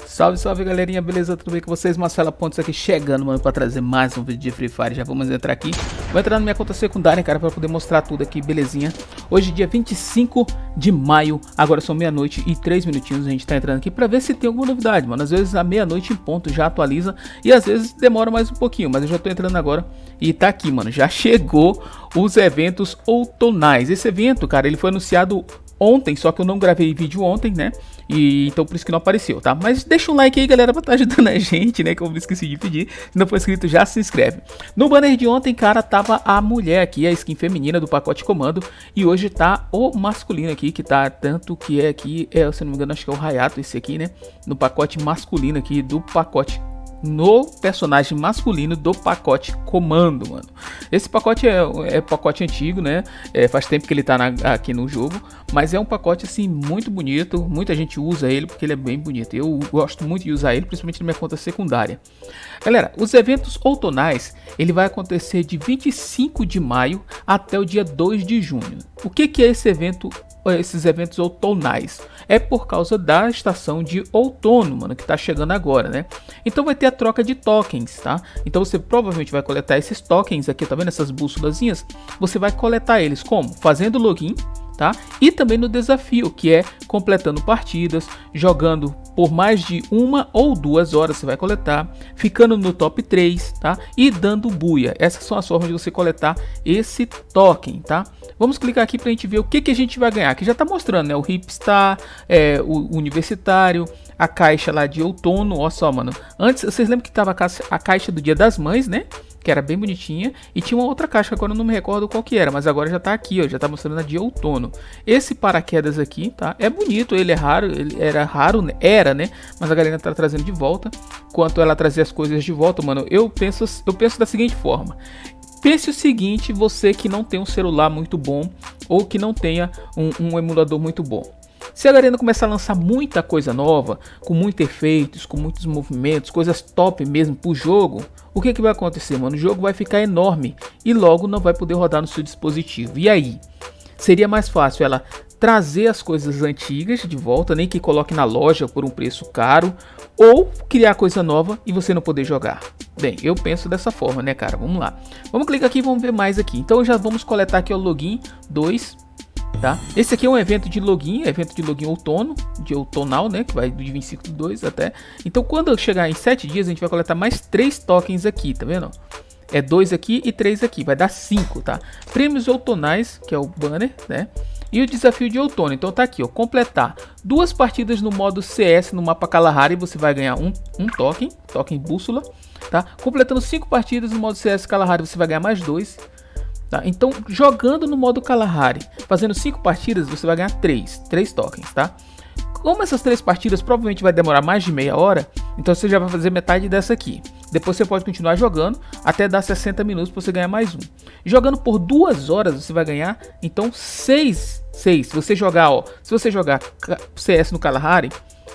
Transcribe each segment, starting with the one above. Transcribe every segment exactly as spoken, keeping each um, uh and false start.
Salve, salve galerinha, beleza? Tudo bem com vocês? Marcelo Pontes aqui chegando, mano, pra trazer mais um vídeo de Free Fire. Já vamos entrar aqui. Vou entrar na minha conta secundária, cara, pra poder mostrar tudo aqui, belezinha. Hoje, dia vinte e cinco de maio, agora são meia-noite e três minutinhos. A gente tá entrando aqui pra ver se tem alguma novidade, mano. Às vezes, a meia-noite em ponto já atualiza e às vezes demora mais um pouquinho, mas eu já tô entrando agora e tá aqui, mano. Já chegou os eventos outonais. Esse evento, cara, ele foi anunciado ontem, só que eu não gravei vídeo ontem, né? E então por isso que não apareceu, tá? Mas deixa um like aí, galera, pra estar ajudando a gente, né? Que eu me esqueci de pedir. Se não for inscrito, já se inscreve. No banner de ontem, cara, tava a mulher aqui, a skin feminina do pacote comando. E hoje tá o masculino aqui, que tá tanto que é aqui, é, se não me engano, acho que é o Hayato esse aqui, né? No pacote masculino aqui do pacote no personagem masculino do pacote comando, mano. Esse pacote é, é pacote antigo, né? É, faz tempo que ele tá na, aqui no jogo, mas é um pacote assim muito bonito. Muita gente usa ele porque ele é bem bonito. Eu gosto muito de usar ele, principalmente na minha conta secundária. Galera, os eventos outonais, ele vai acontecer de vinte e cinco de maio até o dia dois de junho. O que que é esse evento? Esses eventos outonais é por causa da estação de outono, mano, que tá chegando agora, né? Então vai ter a troca de tokens, tá? Então você provavelmente vai coletar esses tokens aqui, tá vendo essas bússolazinhas? Você vai coletar eles como? Fazendo login, tá? E também no desafio, que é completando partidas, jogando por mais de uma ou duas horas você vai coletar, ficando no top três, tá? E dando buia. Essas são as formas de você coletar esse token, tá? Vamos clicar aqui pra gente ver o que que a gente vai ganhar. Aqui já tá mostrando, né? O Hipstar, é, o Universitário, a caixa lá de outono. Olha só, mano. Antes, vocês lembram que tava a caixa, a caixa do Dia das Mães, né? Que era bem bonitinha. E tinha uma outra caixa, agora eu não me recordo qual que era. Mas agora já tá aqui, ó. Já tá mostrando a de outono. Esse paraquedas aqui, tá? É bonito, ele é raro. Ele era raro, né? Era, né? Mas a galera tá trazendo de volta. Enquanto ela trazer as coisas de volta, mano, eu penso, eu penso da seguinte forma. Pense o seguinte, você que não tem um celular muito bom ou que não tenha um, um emulador muito bom. Se a galera começar a lançar muita coisa nova, com muitos efeitos, com muitos movimentos, coisas top mesmo pro jogo, o que que vai acontecer, mano? O jogo vai ficar enorme e logo não vai poder rodar no seu dispositivo. E aí? Seria mais fácil ela trazer as coisas antigas de volta, nem que coloque na loja por um preço caro, ou criar coisa nova e você não poder jogar. Bem, eu penso dessa forma, né, cara? Vamos lá. Vamos clicar aqui e vamos ver mais aqui. Então já vamos coletar aqui o login dois, tá? Esse aqui é um evento de login, evento de login outono, de outonal, né? Que vai do vinte e cinco do dois até. Então quando chegar em sete dias, a gente vai coletar mais três tokens aqui, tá vendo? É dois aqui e três aqui, vai dar cinco, tá? Prêmios outonais, que é o banner, né? E o desafio de outono, então tá aqui, ó, completar duas partidas no modo C S no mapa Kalahari, você vai ganhar um, um token, token bússola, tá? Completando cinco partidas no modo C S Kalahari, você vai ganhar mais dois, tá? Então, jogando no modo Kalahari, fazendo cinco partidas, você vai ganhar três, três tokens, tá? Como essas três partidas provavelmente vai demorar mais de meia hora, então você já vai fazer metade dessa aqui. Depois você pode continuar jogando até dar sessenta minutos para você ganhar mais um. Jogando por duas horas você vai ganhar então seis, seis. Se você jogar, ó, se você jogar C S no Kalahari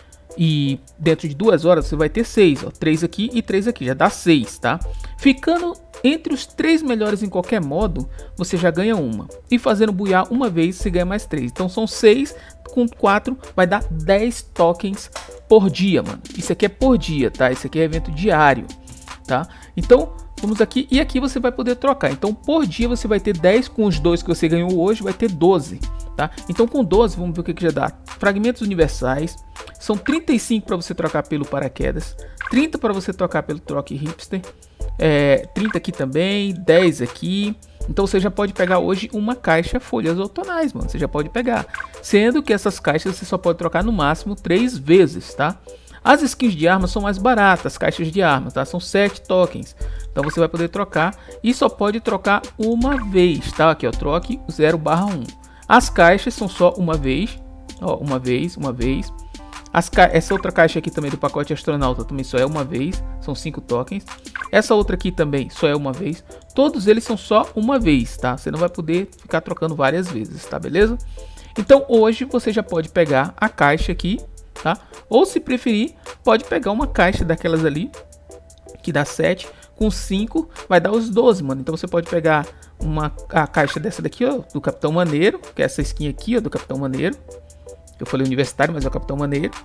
e dentro de duas horas você vai ter seis, ó, três aqui e três aqui, já dá seis, tá? Ficando entre os três melhores em qualquer modo, você já ganha uma. E fazendo buiar uma vez, você ganha mais três. Então são seis com quatro, vai dar dez tokens por dia, mano. Isso aqui é por dia, tá? Isso aqui é evento diário, tá? Então, vamos aqui e aqui você vai poder trocar. Então, por dia você vai ter dez com os dois que você ganhou hoje, vai ter doze, tá? Então, com doze, vamos ver o que que já dá. Fragmentos universais, são trinta e cinco para você trocar pelo paraquedas, trinta para você trocar pelo troque hipster, é, trinta aqui também, dez aqui. Então você já pode pegar hoje uma caixa folhas outonais, mano. Você já pode pegar. Sendo que essas caixas você só pode trocar no máximo três vezes, tá? As skins de armas são mais baratas, as caixas de armas, tá? São sete tokens. Então você vai poder trocar e só pode trocar uma vez, tá? Aqui, ó, troque zero barra um. As caixas são só uma vez, ó, uma vez, uma vez. As ca... Essa outra caixa aqui também do pacote astronauta também só é uma vez, são cinco tokens. Essa outra aqui também só é uma vez. Todos eles são só uma vez, tá? Você não vai poder ficar trocando várias vezes, tá? Beleza? Então hoje você já pode pegar a caixa aqui, tá? Ou se preferir, pode pegar uma caixa daquelas ali, que dá sete, com cinco vai dar os doze, mano. Então você pode pegar uma a caixa dessa daqui, ó, do Capitão Maneiro, que é essa skin aqui, ó, do Capitão Maneiro. Eu falei universitário, mas é o Capitão Maneiro.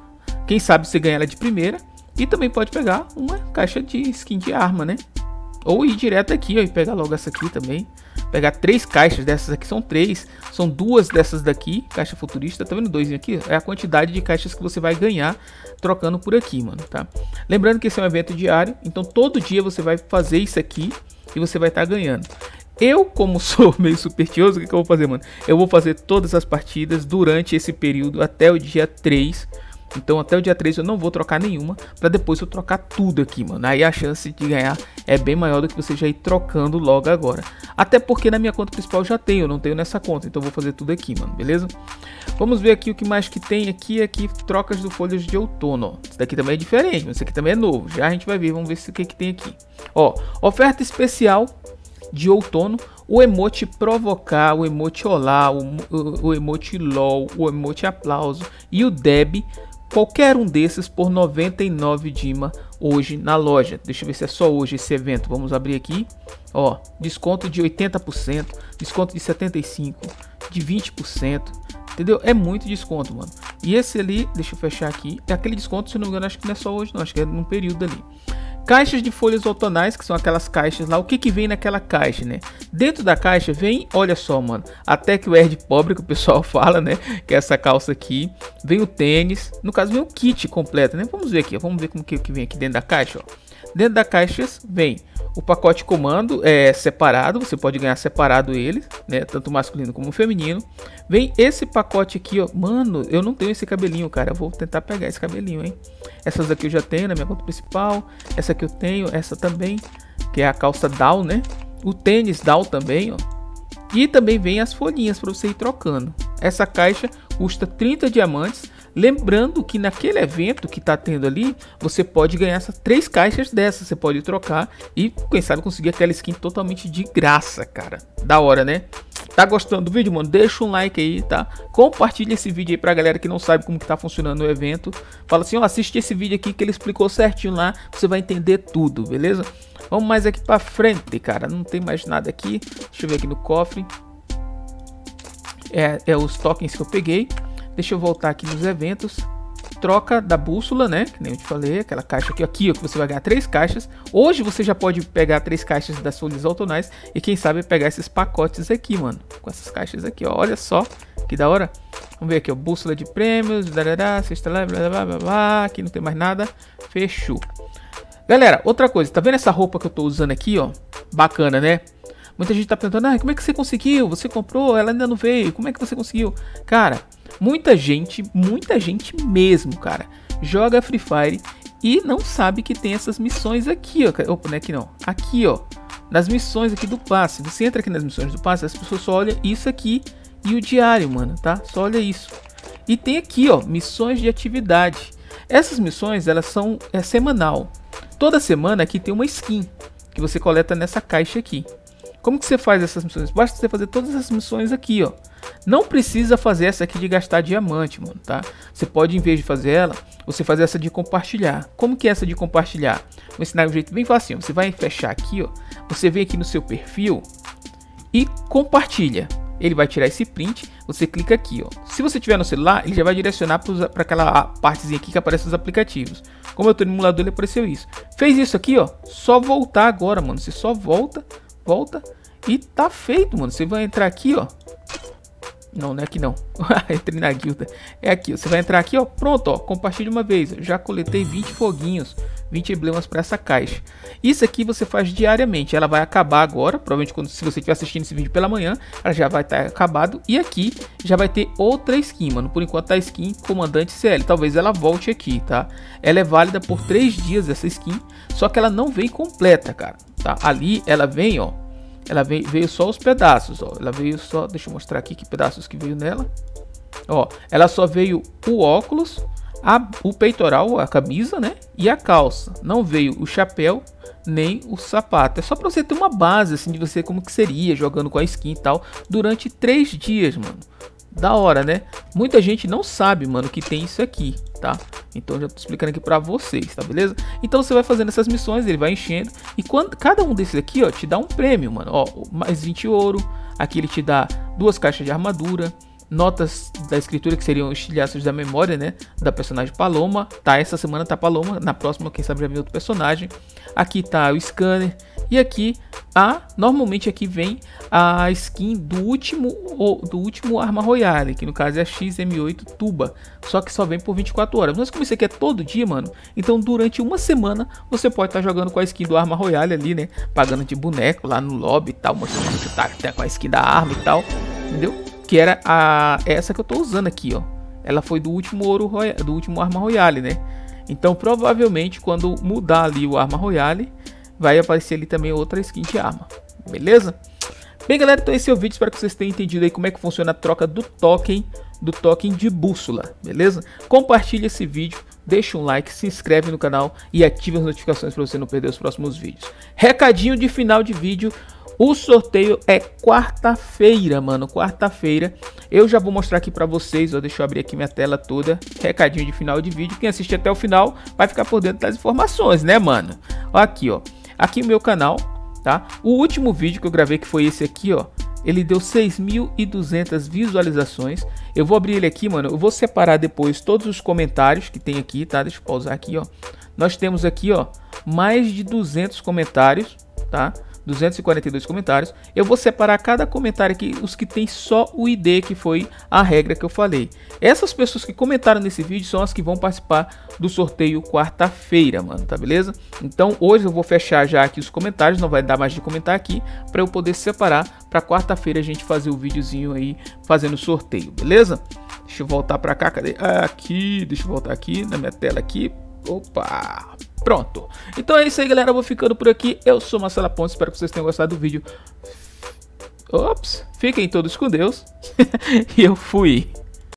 Quem sabe você ganha ela de primeira. E também pode pegar uma caixa de skin de arma, né? Ou ir direto aqui, ó, e pegar logo essa aqui também. Pegar três caixas dessas aqui, são três. São duas dessas daqui, caixa futurista. Tá vendo dois aqui? É a quantidade de caixas que você vai ganhar trocando por aqui, mano, tá? Lembrando que esse é um evento diário, então todo dia você vai fazer isso aqui e você vai estar ganhando. Eu, como sou meio supersticioso, o que, que eu vou fazer, mano? Eu vou fazer todas as partidas durante esse período até o dia três. Então até o dia três eu não vou trocar nenhuma, para depois eu trocar tudo aqui, mano. Aí a chance de ganhar é bem maior do que você já ir trocando logo agora. Até porque na minha conta principal já tenho, eu não tenho nessa conta, então eu vou fazer tudo aqui, mano, beleza? Vamos ver aqui o que mais que tem aqui, aqui trocas do folhas de outono, ó. Isso daqui também é diferente, mas isso aqui também é novo, já a gente vai ver, vamos ver se o que que tem aqui. Ó, oferta especial de outono, o emote provocar, o emote olá, o, o, o emote lol, o emote aplauso e o deb. Qualquer um desses por noventa e nove Dima hoje na loja. Deixa eu ver se é só hoje esse evento. Vamos abrir aqui. Ó, desconto de oitenta por cento, desconto de setenta e cinco por cento, de vinte por cento. Entendeu? É muito desconto, mano. E esse ali, deixa eu fechar aqui. É aquele desconto, se não me engano, acho que não é só hoje, não. Acho que é num período ali. Caixas de folhas outonais, que são aquelas caixas lá. O que que vem naquela caixa, né? Dentro da caixa vem, olha só, mano, até que o Air de pobre, que o pessoal fala, né? Que é essa calça aqui. Vem o tênis. No caso, vem o kit completo, né? Vamos ver aqui, ó. Vamos ver como que, que vem aqui dentro da caixa, ó. Dentro da caixa vem o pacote comando é separado, você pode ganhar separado ele, né? Tanto masculino como feminino. Vem esse pacote aqui, ó. Mano, eu não tenho esse cabelinho, cara. Eu vou tentar pegar esse cabelinho, hein? Essas aqui eu já tenho na minha conta principal. Essa aqui eu tenho, essa também, que é a calça down, né? O tênis down também, ó. E também vem as folhinhas para você ir trocando. Essa caixa custa trinta diamantes. Lembrando que naquele evento que tá tendo ali, você pode ganhar essas três caixas dessas. Você pode trocar e, quem sabe, conseguir aquela skin totalmente de graça, cara. Da hora, né? Tá gostando do vídeo, mano? Deixa um like aí, tá? Compartilha esse vídeo aí pra galera que não sabe como que tá funcionando o evento. Fala assim, ó, assiste esse vídeo aqui que ele explicou certinho lá. Você vai entender tudo, beleza? Vamos mais aqui pra frente, cara. Não tem mais nada aqui. Deixa eu ver aqui no cofre. É, é os tokens que eu peguei. Deixa eu voltar aqui nos eventos. Troca da bússola, né? Que nem eu te falei, aquela caixa aqui, aqui ó, que você vai ganhar três caixas. Hoje você já pode pegar três caixas das folhas outonais e quem sabe pegar esses pacotes aqui, mano. Com essas caixas aqui, ó. Olha só que da hora. Vamos ver aqui, ó. Bússola de prêmios, darará, sexta leve, blá, blá, blá, blá. Aqui não tem mais nada. Fechou. Galera, outra coisa, tá vendo essa roupa que eu tô usando aqui, ó? Bacana, né? Muita gente tá perguntando, ah, como é que você conseguiu? Você comprou, ela ainda não veio. Como é que você conseguiu? Cara, muita gente, muita gente mesmo, cara, joga Free Fire e não sabe que tem essas missões aqui, ó. Opa, não é aqui não. Aqui, ó. Nas missões aqui do passe. Você entra aqui nas missões do passe, as pessoas só olham isso aqui e o diário, mano, tá? Só olha isso. E tem aqui, ó, missões de atividade. Essas missões, elas são é, semanal. Toda semana aqui tem uma skin que você coleta nessa caixa aqui. Como que você faz essas missões? Basta você fazer todas essas missões aqui, ó. Não precisa fazer essa aqui de gastar diamante, mano, tá? Você pode, em vez de fazer ela, você fazer essa de compartilhar. Como que é essa de compartilhar? Vou ensinar um jeito bem fácil. Você vai fechar aqui, ó. Você vem aqui no seu perfil e compartilha. Ele vai tirar esse print, você clica aqui, ó. Se você tiver no celular, ele já vai direcionar para aquela partezinha aqui que aparece os aplicativos. Como eu tô no emulador, ele apareceu isso. Fez isso aqui, ó. Só voltar agora, mano. Você só volta, volta e tá feito, mano. Você vai entrar aqui, ó. Não, não é aqui não. Entrei na guilda. É aqui, ó. Você vai entrar aqui, ó. Pronto, ó. Compartilha uma vez. Eu já coletei vinte foguinhos, vinte emblemas para essa caixa. Isso aqui você faz diariamente. Ela vai acabar agora. Provavelmente quando, se você estiver assistindo esse vídeo pela manhã, ela já vai estar acabado. E aqui já vai ter outra skin, mano. Por enquanto tá a skin Comandante C L. Talvez ela volte aqui, tá? Ela é válida por três dias, essa skin. Só que ela não vem completa, cara. Tá? Ali ela vem, ó. Ela veio, veio só os pedaços, ó. Ela veio só, deixa eu mostrar aqui que pedaços que veio nela. Ó, ela só veio o óculos, a, o peitoral, a camisa, né? E a calça. Não veio o chapéu, nem o sapato. É só pra você ter uma base, assim, de você como que seria jogando com a skin e tal, durante três dias, mano. Da hora, né? Muita gente não sabe, mano, que tem isso aqui, tá? Então eu já tô explicando aqui pra vocês, tá beleza? Então você vai fazendo essas missões, ele vai enchendo. E quando cada um desses aqui, ó, te dá um prêmio, mano. Ó, mais vinte ouro. Aqui ele te dá duas caixas de armadura, notas da escritura, que seriam os estilhaços da memória, né, da personagem Paloma. Tá, essa semana tá Paloma, na próxima quem sabe já vem outro personagem. Aqui tá o scanner. E aqui, a, normalmente aqui vem a skin do último, do último Arma Royale, que no caso é a X M oito Tuba, só que só vem por vinte e quatro horas. Mas como isso aqui é todo dia, mano, então durante uma semana você pode estar tá jogando com a skin do Arma Royale ali, né, pagando de boneco lá no lobby e tal, mostrando que você tá, tá com a skin da arma e tal, entendeu? Que era a, essa que eu tô usando aqui, ó. Ela foi do último ouro Royale, do último Arma Royale, né? Então provavelmente quando mudar ali o Arma Royale, vai aparecer ali também outra skin de arma, beleza? Bem, galera, então esse é o vídeo, espero que vocês tenham entendido aí como é que funciona a troca do token, do token de bússola, beleza? Compartilhe esse vídeo, deixa um like, se inscreve no canal e ative as notificações para você não perder os próximos vídeos. Recadinho de final de vídeo, o sorteio é quarta-feira, mano, quarta-feira. Eu já vou mostrar aqui pra vocês, ó, deixa eu abrir aqui minha tela toda, recadinho de final de vídeo. Quem assiste até o final vai ficar por dentro das informações, né, mano? Ó, aqui, ó, aqui no meu canal, tá? O último vídeo que eu gravei, que foi esse aqui, ó, ele deu seis mil e duzentas visualizações. Eu vou abrir ele aqui, mano, eu vou separar depois todos os comentários que tem aqui, tá? Deixa eu pausar aqui, ó. Nós temos aqui, ó, mais de duzentos comentários, tá? duzentos e quarenta e dois comentários. Eu vou separar cada comentário aqui, os que tem só o I D, que foi a regra que eu falei. Essas pessoas que comentaram nesse vídeo são as que vão participar do sorteio quarta-feira, mano, tá beleza? Então hoje eu vou fechar já aqui os comentários, não vai dar mais de comentar aqui, para eu poder separar para quarta-feira a gente fazer o videozinho aí fazendo o sorteio, beleza? Deixa eu voltar para cá, cadê? Aqui, deixa eu voltar aqui na minha tela aqui. Opa, pronto. Então é isso aí, galera, eu vou ficando por aqui. Eu sou Marcelo Pontes, espero que vocês tenham gostado do vídeo. Ops, fiquem todos com Deus. E eu fui.